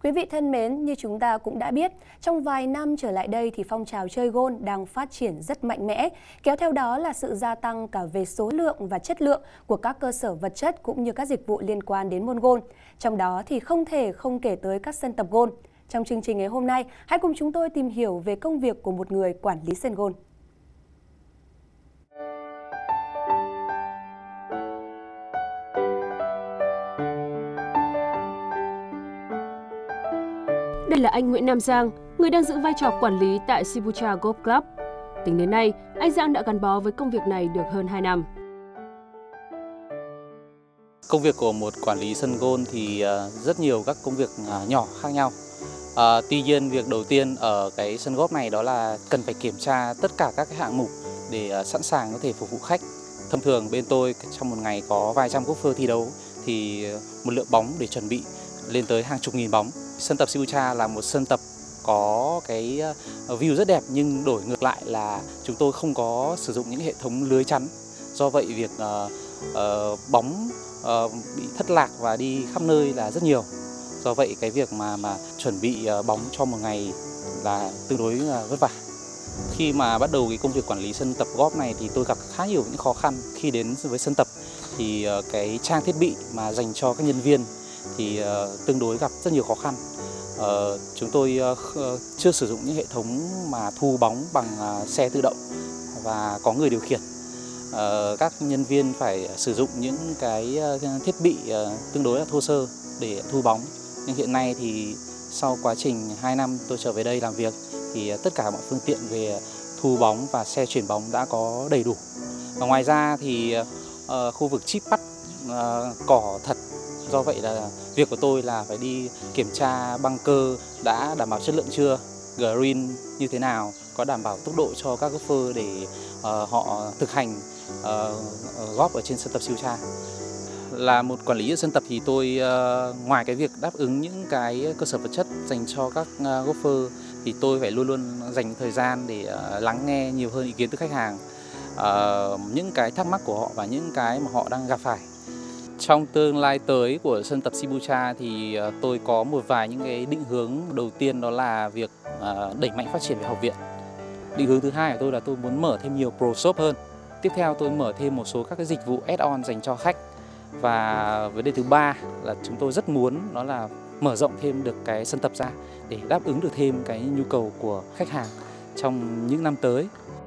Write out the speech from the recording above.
Quý vị thân mến, như chúng ta cũng đã biết, trong vài năm trở lại đây thì phong trào chơi golf đang phát triển rất mạnh mẽ, kéo theo đó là sự gia tăng cả về số lượng và chất lượng của các cơ sở vật chất cũng như các dịch vụ liên quan đến môn golf. Trong đó thì không thể không kể tới các sân tập golf. Trong chương trình ngày hôm nay, hãy cùng chúng tôi tìm hiểu về công việc của một người quản lý sân golf. Đây là anh Nguyễn Nam Giang, người đang giữ vai trò quản lý tại Sibucha Golf Club. Tính đến nay, anh Giang đã gắn bó với công việc này được hơn 2 năm. Công việc của một quản lý sân golf thì rất nhiều các công việc nhỏ khác nhau. Tuy nhiên, việc đầu tiên ở cái sân golf này đó là cần phải kiểm tra tất cả các cái hạng mục để sẵn sàng có thể phục vụ khách. Thông thường bên tôi trong một ngày có vài trăm golfer thi đấu thì một lượng bóng để chuẩn bị lên tới hàng chục nghìn bóng. Sân tập Sibucha là một sân tập có cái view rất đẹp, nhưng đổi ngược lại là chúng tôi không có sử dụng những hệ thống lưới chắn. Do vậy việc bóng bị thất lạc và đi khắp nơi là rất nhiều. Do vậy cái việc mà chuẩn bị bóng cho một ngày là tương đối vất vả. Khi mà bắt đầu cái công việc quản lý sân tập golf này thì tôi gặp khá nhiều những khó khăn. Khi đến với sân tập thì cái trang thiết bị mà dành cho các nhân viên thì tương đối gặp rất nhiều khó khăn. Chúng tôi chưa sử dụng những hệ thống mà thu bóng bằng xe tự động và có người điều khiển. Các nhân viên phải sử dụng những cái thiết bị tương đối là thô sơ để thu bóng. Nhưng hiện nay thì sau quá trình 2 năm tôi trở về đây làm việc thì tất cả mọi phương tiện về thu bóng và xe chuyển bóng đã có đầy đủ. Và ngoài ra thì khu vực chip bắt cỏ thật. Do vậy là việc của tôi là phải đi kiểm tra băng cơ đã đảm bảo chất lượng chưa, green như thế nào, có đảm bảo tốc độ cho các golfer để họ thực hành golf ở trên sân tập Sibucha. Là một quản lý ở sân tập thì tôi ngoài cái việc đáp ứng những cái cơ sở vật chất dành cho các golfer thì tôi phải luôn luôn dành thời gian để lắng nghe nhiều hơn ý kiến từ khách hàng, những cái thắc mắc của họ và những cái mà họ đang gặp phải. Trong tương lai tới của sân tập Sibucha thì tôi có một vài những cái định hướng. Đầu tiên đó là việc đẩy mạnh phát triển về học viện. Định hướng thứ hai của tôi là tôi muốn mở thêm nhiều pro shop hơn. Tiếp theo tôi mở thêm một số các cái dịch vụ add-on dành cho khách. Và vấn đề thứ ba là chúng tôi rất muốn đó là mở rộng thêm được cái sân tập ra để đáp ứng được thêm cái nhu cầu của khách hàng trong những năm tới.